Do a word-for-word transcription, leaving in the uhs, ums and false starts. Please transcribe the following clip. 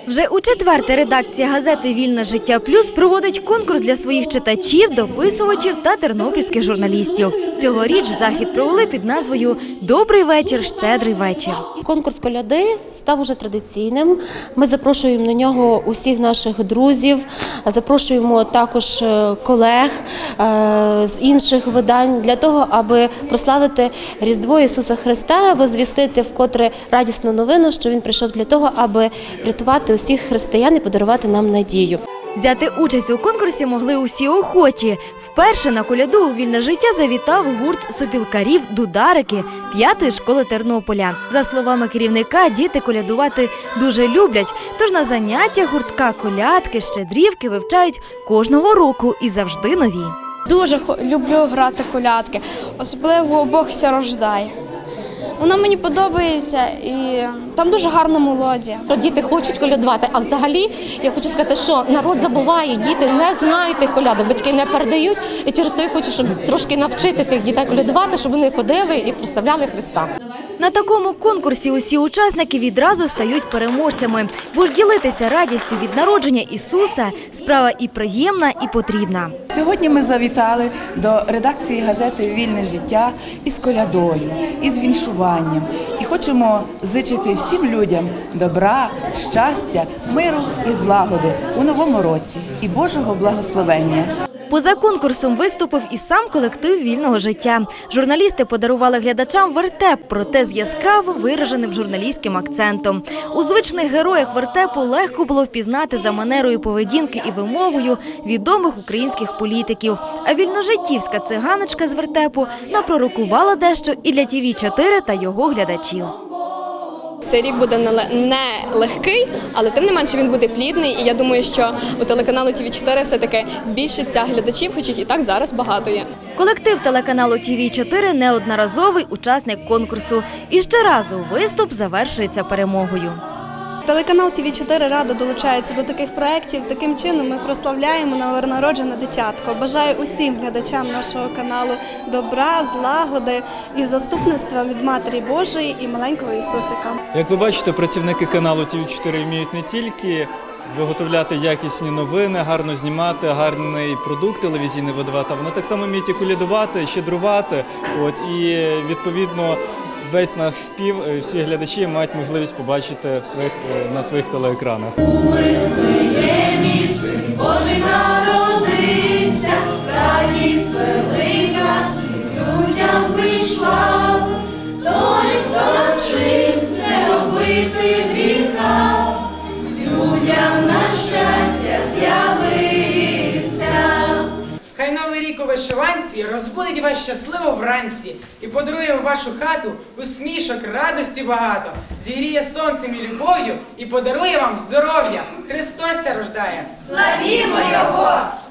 Вже у четверте редакція газети «Вільне життя Плюс» проводить конкурс для своїх читачів, дописувачів та тернопільських журналістів. Цьогоріч захід провели під назвою «Добрий вечір, щедрий вечір». Конкурс коляди став уже традиційним. Ми запрошуємо на нього усіх наших друзів, запрошуємо також колег з інших видань для того, аби прославити Різдво Ісуса Христа, возвістити вкотре радісну новину, що Він прийшов для того, аби врятувати усіх християн і подарувати нам надію. Взяти участь у конкурсі могли усі охочі. Вперше на коляду у «Вільне життя» завітав гурт сопілкарів «Дударики» п'ятої школи Тернополя. За словами керівника, діти колядувати дуже люблять, тож на заняттях гуртка колядки, щедрівки вивчають кожного року і завжди нові. Дуже люблю грати колядки, особливо «Бог ся рождає». Воно мені подобається і там дуже гарна мелодія. Діти хочуть колядувати, а взагалі я хочу сказати, що народ забуває, діти не знають тих колядок, батьки не передають. І через то я хочу, щоб трошки навчити тих дітей колядувати, щоб вони ходили і прославляли Христа. На такому конкурсі усі учасники відразу стають переможцями, бо ж ділитися радістю від народження Ісуса – справа і приємна, і потрібна. Сьогодні ми завітали до редакції газети «Вільне життя» із колядою, із віншуванням. І хочемо зичити всім людям добра, щастя, миру і злагоди у новому році і Божого благословення. Поза конкурсом виступив і сам колектив «Вільного життя». Журналісти подарували глядачам вертеп, проте з яскраво вираженим журналістським акцентом. У звичних героях вертепу легко було впізнати за манерою поведінки і вимовою відомих українських політиків. А вільножиттівська циганочка з вертепу напророкувала дещо і для Ті Ві чотири та його глядачів. Цей рік буде не легкий, але тим не менше він буде плідний. І я думаю, що у телеканалу Ті Ві чотири все-таки збільшиться глядачів, хоч їх і так зараз багато є. Колектив телеканалу Ті Ві чотири – неодноразовий учасник конкурсу. І щоразу виступ завершується перемогою. Телеканал Ті Ві чотири радо долучається до таких проєктів. Таким чином ми прославляємо новонароджене дитятко. Бажаю усім глядачам нашого каналу добра, злагоди і заступництва від Матері Божої і маленького Ісусика. Як ви бачите, працівники каналу Ті Ві чотири вміють не тільки виготовляти якісні новини, гарно знімати, гарний продукт телевізійний видавати, вони так само вміють і колядувати, щедрувати. От, і відповідно весь наш спів, всі глядачі мають можливість побачити в своїх, на своїх телеекранах. У Вифлеємі син Божий народився, радість велика всім людям прийшла. Той, хто навчив не робити гріха, людям на щастя з'явиться. Хай новий рік у вишиванці розбудить вас щасливо вранці і подарує в вашу хату усмішок, радості багато, зігріє сонцем і любов'ю і подарує вам здоров'я. Христос ся рождає! Славімо Його!